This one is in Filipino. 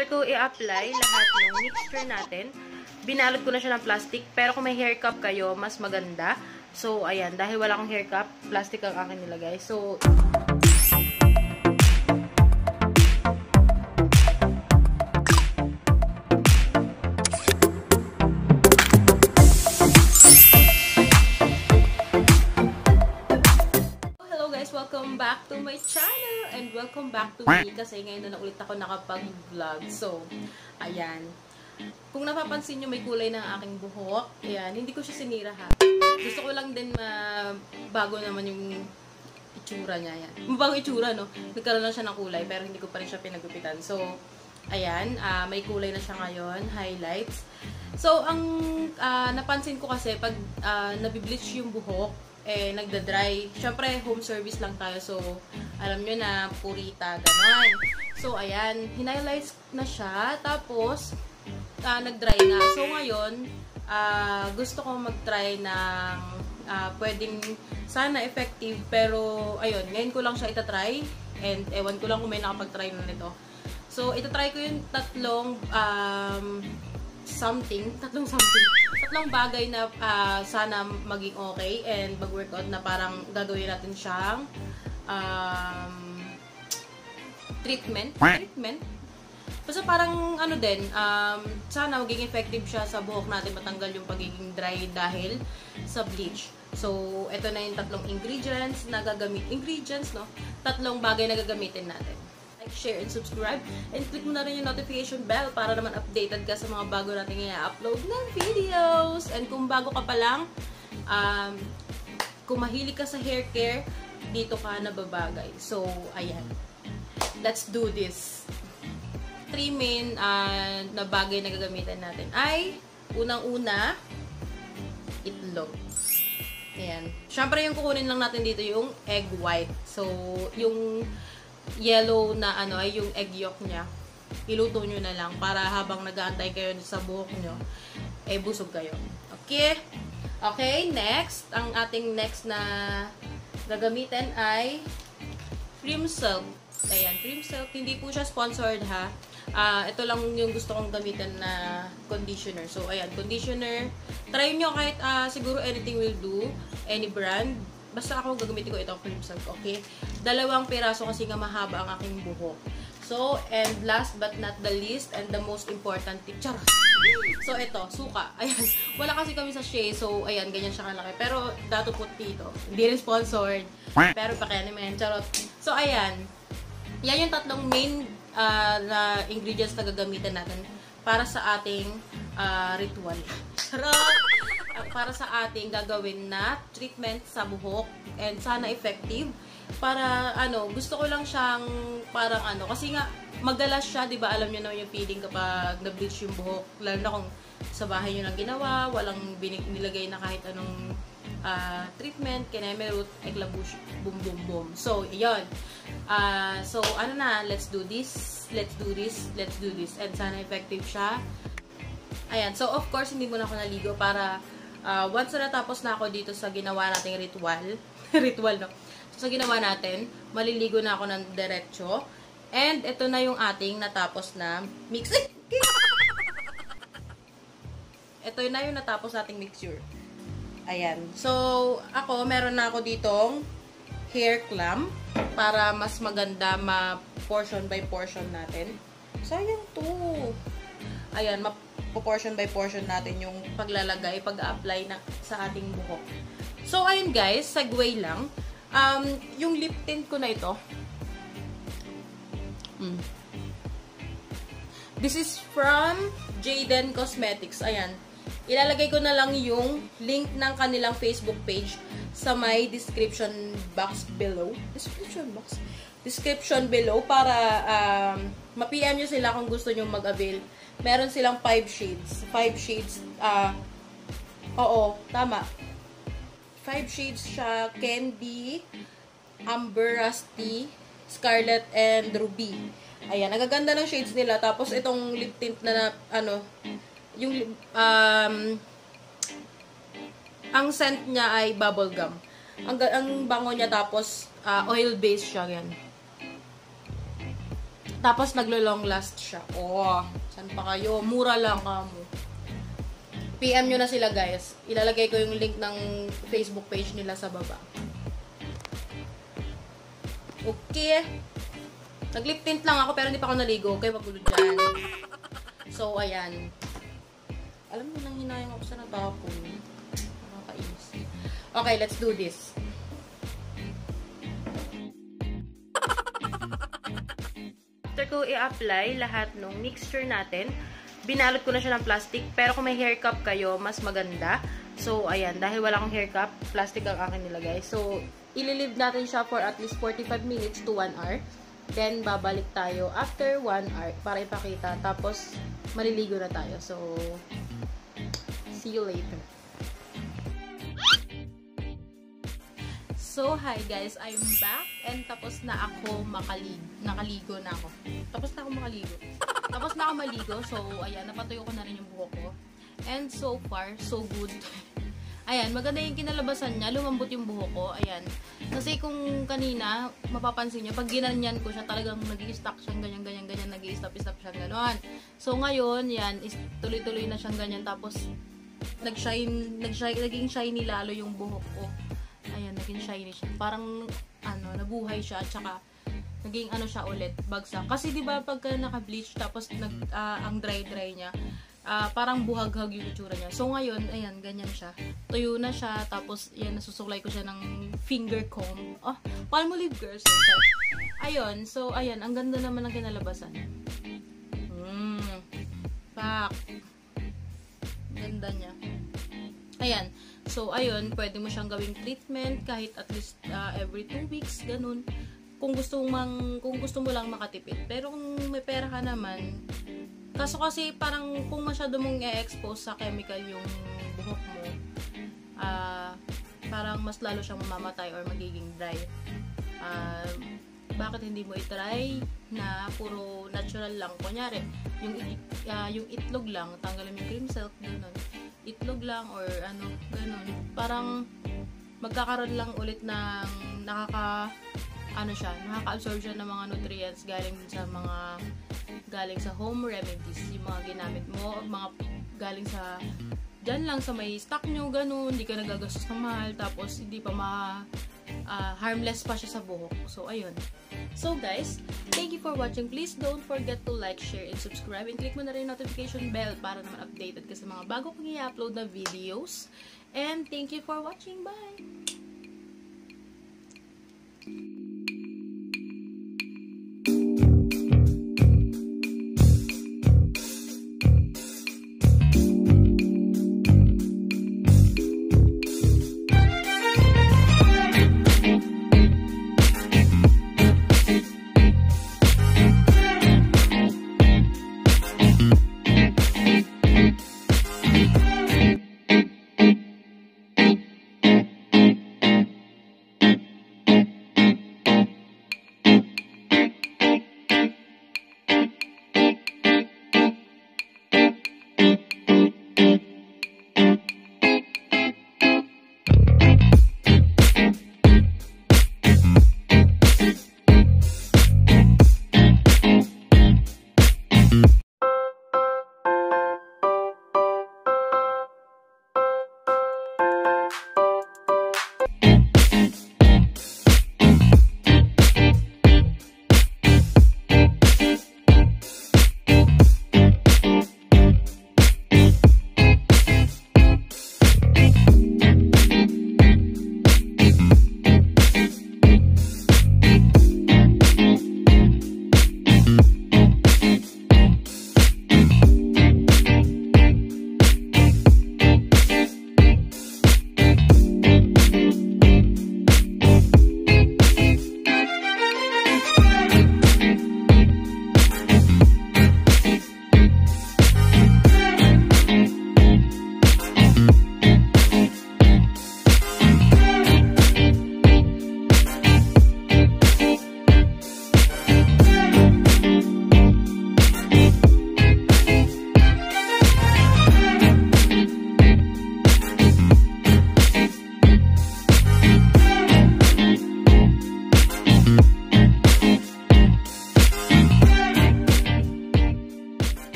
after ko i-apply lahat ng mixture natin, binalot ko na siya ng plastic. Pero kung may hair cup kayo, mas maganda. So, ayan. Dahil wala akong hair cup, plastic ang akin nilagay. So, welcome back to my channel and welcome back to me kasi ngayon na ulit ako nakapag-vlog. So, ayan. Kung napapansin nyo, may kulay ng aking buhok. Ayan, hindi ko siya sinira ha. Gusto ko lang din bago naman yung itsura niya. Ayan. Mabang itsura, no? Nagkaroon lang siya ng kulay pero hindi ko pa rin siya pinagupitan. So, ayan. May kulay na siya ngayon. Highlights. So, ang napansin ko kasi pag nabibleach yung buhok, nagda-dry. Siyempre, home service lang tayo. So, alam nyo na, purita, gano'n. So, ayan, hinighlights na siya. Tapos, nag-dry na. So, ngayon, gusto ko mag-try ng pwedeng sana effective. Pero, ayun, ngayon ko lang siya itatry. And, ewan ko lang kung may nakapag-try na nito. So, itatry ko yung tatlong tatlong bagay na sana maging okay and mag-workout na parang gagawin natin siyang treatment. Basta parang ano din, sana maging effective siya sa buhok natin, matanggal yung pagiging dry dahil sa bleach. So, ito na yung tatlong ingredients na tatlong bagay na gagamitin natin. Like, share, and subscribe. And click mo na rin yung notification bell para naman updated ka sa mga bago natin i-upload ng videos. And kung bago ka pa lang, kung mahilig ka sa hair care, dito ka nababagay. So, ayan. Let's do this. 3 main na bagay na gagamitin natin ay, unang-una, itlog. Ayan. Siyempre, yung kukunin lang natin dito yung egg white. So, yung yellow na ay yung egg yolk niya, iluto nyo na lang para habang nag-aantay kayo sa buhok nyo, busog kayo. Okay? Okay, next. Ang ating next na gagamitin ay cream silk. Ayan, cream silk. Hindi po siya sponsored ha. Ito lang yung gusto kong gamitin na conditioner. So, ayan, conditioner. Try nyo kahit siguro anything will do. Any brand. Basta ako gagamitin ko itong cream silk, okay? 2 piraso kasi nga mahaba ang aking buhok. So, and last but not the least, and the most important tip, charot! So, ito, suka. Ayan, wala kasi kami sa Shea, so, ayan, ganyan siya kalaki. Pero, dato po dito. Hindi rin sponsored. Pero, pakianin mo yan, charot. So, ayan. Yan yung tatlong main na ingredients na gagamitin natin para sa ating ritual. Charot! Para sa ating gagawin na treatment sa buhok and sana effective para gusto ko lang siyang parang kasi nga magalas siya, 'di ba? Alam niyo na yung feeling kapag na-bleach yung buhok, lalo na kung sa bahay niyo lang ginawa, walang nilagay na kahit anong treatment, kinemerut, eklabush, boom boom boom. So, 'yon. So let's do this and sana effective siya. Ayan, so of course hindi muna ako naligo para once na natapos na ako dito sa ginawa nating ritual, no? So, sa ginawa natin, maliligo na ako ng diretso. And, ito na yung ating natapos na mix. Ito na yung natapos nating mixture. Ayan. So, meron na ako ditong hair clamp para mas maganda portion by portion natin. Sayang to. Ayan, portion by portion natin yung paglalagay, pag-apply na sa ating buhok. So, ayun guys, segue lang. Yung lip tint ko na ito. This is from Jaden Cosmetics. Ayan. Ilalagay ko na lang yung link ng kanilang Facebook page sa my description below para ma-PM nyo sila kung gusto nyo mag-avail. Meron silang 5 shades. 5 shades, oo, tama. 5 shades siya, Candy, Amber, Rusty, Scarlet, and Ruby. Ayan, nagaganda ng shades nila. Tapos, itong lip tint na, yung, ang scent niya ay bubblegum. Ang bango niya, tapos, oil-based siya, yan. Tapos naglo-long last siya. Oh, saan pa kayo? Mura lang kamo. PM nyo na sila guys. Ilalagay ko yung link ng Facebook page nila sa baba. Okay. Nag-lip tint lang ako pero hindi pa ako naligo. Okay, magulo dyan. So, ayan. Alam mo, nang hinayang ako sa natapon. Nakakainis. Okay, let's do this. After ko i-apply lahat ng mixture natin, binalot ko na siya ng plastic. Pero kung may hair cup kayo, mas maganda. So, ayan. Dahil wala akong hair cup, plastic ang akin nilagay. So, ililive natin siya for at least 45 minutes to 1 hour. Then, babalik tayo after 1 hour para ipakita. Tapos, maliligo na tayo. So, see you later. So, hi guys, I'm back and tapos na ako nakaligo na ako. Tapos na ako maligo. So, ayan, napatuyo ko na rin yung buhok ko. And so far, so good. Ayan, maganda yung kinalabasan niya. Lumambot yung buhok ko. Ayan. Kasi kung kanina, mapapansin niyo, pag ginanyan ko siya, talagang nag-i-stack siyang ganyan, nag-i-stop siyang gano'n. So, ngayon, yan, tuloy-tuloy na siyang ganyan. Tapos, naging shiny lalo yung buhok ko. Ayan, naging shiny siya. Parang, nabuhay siya. At saka, naging siya ulit, bagsak. Kasi, di ba pagka naka-bleach, tapos, ang dry-dry niya, parang buhaghag yung itsura niya. So, ngayon, ayan, ganyan siya. Tuyo na siya. Tapos, ayan, nasusuklay ko siya ng finger comb. Oh, palmolive girls. Ayun. So, ayan, ang ganda naman ng kinalabasan. Pak. Ganda niya. Ayan. So, ayun, pwede mo siyang gawing treatment kahit at least every 2 weeks, ganun. Kung gusto mo lang makatipid. Pero kung may pera ka naman, kaso kasi parang kung masyado mong i-expose sa chemical yung buhok mo, parang mas lalo siyang mamamatay or magiging dry. Bakit hindi mo i-try na puro natural lang? Kunyari, yung itlog lang, tanggalin mo yung cream silk, ganun. Itlog lang or ganun. Parang magkakaroon lang ulit ng nakaka-absorb siya ng mga nutrients galing sa home remedies, yung mga ginamit mo, mga galing sa dyan lang sa may stock nyo, ganun, hindi ka nagagastos ng mahal, tapos hindi pa harmless pa siya sa buhok. So, ayun. So, guys, thank you for watching. Please don't forget to like, share, and subscribe. And click mo na rin yung notification bell para naman updated ka sa mga bago kong i-upload na videos. And thank you for watching. Bye!